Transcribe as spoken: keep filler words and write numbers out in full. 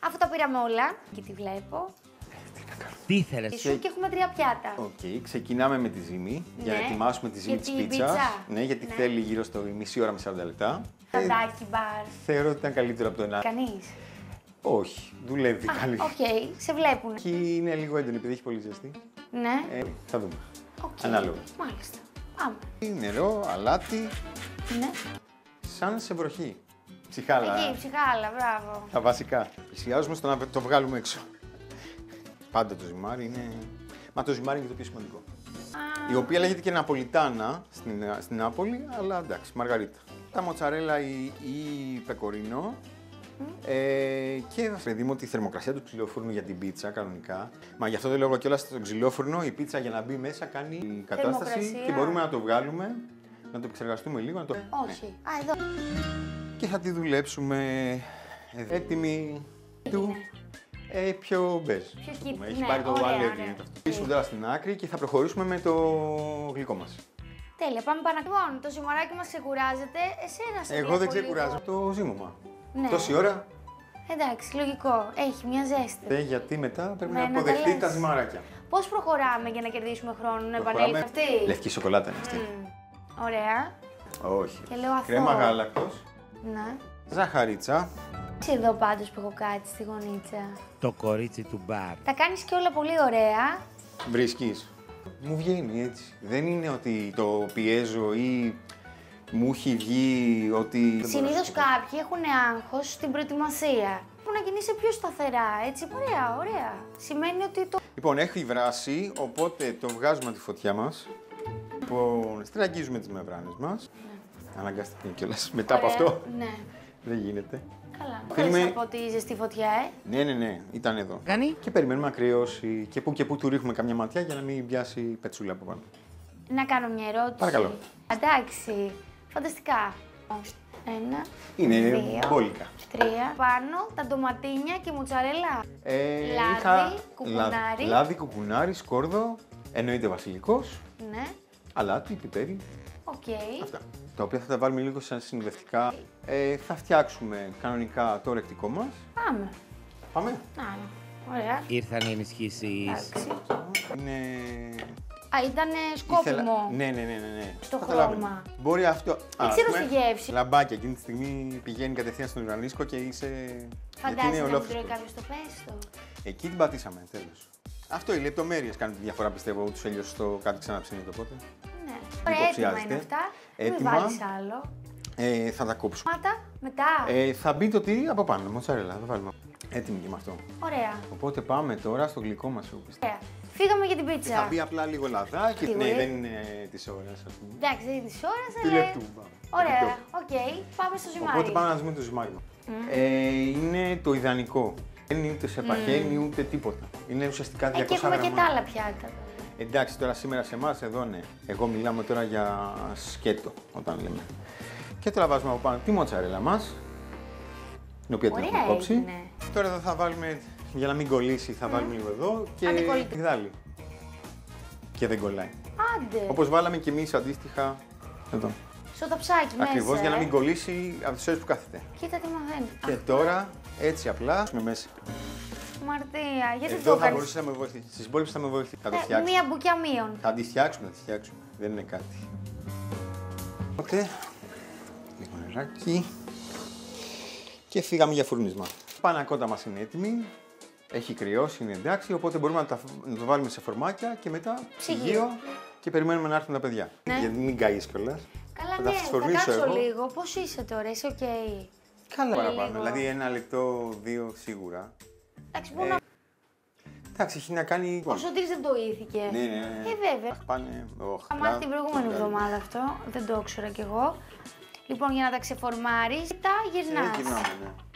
Αφού τα πήραμε όλα, και τη βλέπω. Τι ήθελες? Σου και έχουμε τρία πιάτα. Οκ, okay. Ξεκινάμε με τη ζύμη Ναι. για να ετοιμάσουμε τη ζύμη της την πίτσας. πίτσα. Ναι, γιατί Ναι. θέλει γύρω στο μισή ώρα με σαράντα λεπτά. Φαντάκι μπαρ. Θεωρώ ότι ήταν καλύτερο από το ένα. Κανείς. Όχι, δουλεύει Α, καλή. οκ, okay. Σε βλέπουν. Εκεί είναι λίγο έντονη επειδή έχει πολύ ζεστή. Ναι. Ε, θα δούμε. Okay. Ανάλογα. Μάλιστα. Πάμε. Νερό, αλάτι, Ναι. σαν σε βροχή. Ψυχάλα. Εκεί, ψυχάλα, μπράβο. Τα βασικά. Πλησιάζουμε στο να το βγάλουμε έξω. Πάντα το ζυμάρι είναι. Μα το ζυμάρι είναι το πιο σημαντικό. Α, Η οποία λέγεται και Ναπολιτάνα στην, στην Νάπολη, αλλά εντάξει, Μαργαρίτα. Τα μοτσαρέλα ή, ή πεκορίνο. Mm. Ε, και παιδί μου, τη θερμοκρασία του ξυλόφουρνου για την πίτσα κανονικά. Μα γι' αυτό το λόγο κιόλας στο ξυλόφουρνο η πίτσα για να μπει μέσα κάνει κατάσταση και μπορούμε να το βγάλουμε, να το επεξεργαστούμε λίγο. Να το... όχι. Α, εδώ. Και θα τη δουλέψουμε έτοιμη του. Ε, πιο μπέζ. Πιο κίτρινο. Έχει Ναι, πάρει το ωραία, αλεύρι. ωραία. Πίσουμε τώρα στην άκρη και θα προχωρήσουμε με το γλυκό μας. Τέλεια, πάμε πάνω. Λοιπόν, το ζυμαράκι μας ξεκουράζεται. Εσένα σε Εγώ βλέπω δεν ξεκουράζω λίγο. το ζύμωμα. Ναι. Τόση ώρα. Εντάξει, λογικό. Έχει μια ζέστη. Ε, γιατί μετά πρέπει Ναι, να να τα αποδεχτεί λες. τα ζυμαράκια. Πώς προχωράμε για να κερδίσουμε χρόνο, να επανέλθει Προχωράμε. αυτή. Λευκή σοκολάτα είναι αυτή. Μμμ. Ωραία. Όχι. Και λέω αθώο. Κρέμα γάλακτος, Ναι. ζαχαρίτσα. Τι εδώ πάντως που έχω κάτσει στη γωνίτσα. Το κορίτσι του μπαρ. Τα κάνεις και όλα πολύ ωραία. Βρίσκεις. Μου βγαίνει έτσι. Δεν είναι ότι το πιέζω ή μου έχει βγει ότι. δεν μπορώ να Συνήθως σου πω. κάποιοι έχουν άγχος στην προετοιμασία. Που να κινείσαι πιο σταθερά, έτσι. Ωραία, ωραία. Σημαίνει ότι το. Λοιπόν, έχει βράσει, οπότε το βγάζουμε από τη φωτιά μας. Λοιπόν, στραγγίζουμε τις μεμβράνες μας. Ναι. Αναγκαστικά κιόλας. Μετά από Ωραία, αυτό. Ναι. Δεν γίνεται. Καλά. Θέλουμε- Θέλεις από τη ζεστή φωτιά, ε. Ναι, ναι, ναι, ήταν εδώ. Κάνει. Και περιμένουμε να κρυώσει και που και που του ρίχνουμε καμιά ματιά για να μην πιάσει πετσούλα από πάνω. Να κάνω μια ερώτηση. Παρακαλώ. Εντάξει. Φανταστικά. Ένα, Είναι δύο, μπόλικα. τρία. Πάνω τα ντοματίνια και μοτσαρέλα. Ε, Λάδι, κουκουνάρι. λάδι, λάδι, κουκουνάρι, σκόρδο, εννοείται βασιλικός, Ναι. αλάτι, πιπέρι, Οκ. αυτά. Τα οποία θα τα βάλουμε λίγο σαν συνδευτικά. Ε, θα φτιάξουμε κανονικά το ρεκτικό μας. Πάμε. Πάμε. Να, ωραία. Ήρθαν οι ενισχύσεις. Εντάξει. Είναι... Α, ήταν σκόπιμο. Ήθελα- Ναι, ναι, ναι, ναι, ναι. Στο Καταλάβαινε. χρώμα. Μπορεί αυτό... Δεν Α, ξέρω ας πούμε, στη γεύση. Λαμπάκια, εκείνη τη στιγμή πηγαίνει κατευθείαν στον ουρανίσκο και είσαι... γιατί είναι Φαντάζεσαι να μην ολόφρυσκο. τρώει κάποιο το πέστο. Εκεί την πατήσαμε, τέλος. Αυτό, οι λεπτομέρειες κάνουν τη διαφορά, πιστεύω, ούτως ή άλλως στο κάτι ξαναψύνει το πότε. Ναι. Ωραία, έτοιμα Υποψιάζεται. είναι αυτά. Μην Έτοιμα. βάλεις άλλο. Ε, θα τα κόψουμε. Μάτα, μετά. Ε, θα μπει το τυρί από πάνω, μοτσαρέλα, θα βάλουμε. Έτοιμη και με αυτό. Ωραία. Οπότε πάμε τώρα στο γλυκό μας, εγώ πιστεύω. Ωραία. Φύγαμε για την Θα πίτσα. μπει απλά λίγο λαδάκι, Σίγουρη. ναι, δεν είναι της ώρας, ας πούμε. Εντάξει, δεν είναι τη ώρα, Του αλλά. λεπτού, πάμε. Ωραία, Λεπτό. οκ. Πάμε στο ζυμάρι. Οπότε πάμε να δούμε το ζυμάρι μας. Ε, είναι το ιδανικό. Δεν είναι ούτε σε παχαίνει ούτε τίποτα. Είναι ουσιαστικά Εκεί διακόσια έχουμε και γραμμάρια. τα άλλα πιάτα. Εντάξει, τώρα σήμερα σε εμάς εδώ ναι. Εγώ μιλάμε τώρα για σκέτο όταν λέμε. Και τώρα βάζουμε από πάνω τη μοτσαρέλα μας, την οποία την Ωραία έχουμε κόψει. έγινε. Τώρα εδώ θα βάλουμε, για να μην κολλήσει, θα βάλουμε λίγο εδώ και Αντικολλητικό. γδάλι. Και δεν κολλάει. Άντε. Όπως βάλαμε και εμείς αντίστοιχα εδώ. Στο ταψάκι μέσα. Ακριβώς για να ε. μην κολλήσει από τις ώρες που κάθεται. Κοίτα τι μαθαίνει. Και τώρα έτσι απλά με μέσα. Μαρτία, γιατί Εδώ το θα έκανες. μπορούσε να με βοηθήσει. Στις υπόλοιπες θα με βοηθήσει. Θα το Ε, φτιάξουμε. μία μπουκιά μείον. Θα τη φτιάξουμε, θα τη φτιάξουμε. Δεν είναι κάτι. Οπότε, λίγο νεράκι. Και φύγαμε για φουρνίσμα. Πανακότα μας είναι έτοιμη. Έχει κρυώσει, είναι εντάξει. Οπότε μπορούμε να, τα, να το βάλουμε σε φορμάκια και μετά Ψυγείο. ψυγείο και περιμένουμε να έρθουν τα παιδιά. Ναι. Γιατί μην καείς κιόλας. Καλά, Θα τα ναι, θα σφορμίσω κάτσω εγώ. λίγο. Πώς είσαι τώρα, είσαι οκ. Καλά παραπάνω. λίγο. Δηλαδή ένα λεπτό, δύο σίγουρα. Εντάξει, πού Ε, να. Εντάξει, έχει να κάνει. Ο Σωτήρης δεν το ήθηκε. Ναι, ναι, ναι. Ε, βέβαια. Πάνε. Oh, Θα μάθει την προηγούμενη εβδομάδα αυτό. Δεν το ήξερα κι εγώ. Λοιπόν, για να τα ξεφορμάρεις, τα γυρνάς. Ε, γυρνάμε, ναι.